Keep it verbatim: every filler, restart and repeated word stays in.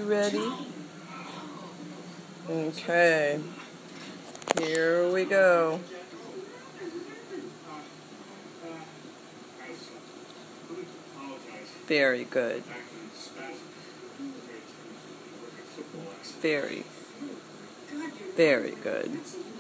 ready? Okay. Here we go. Very good. Very, very good.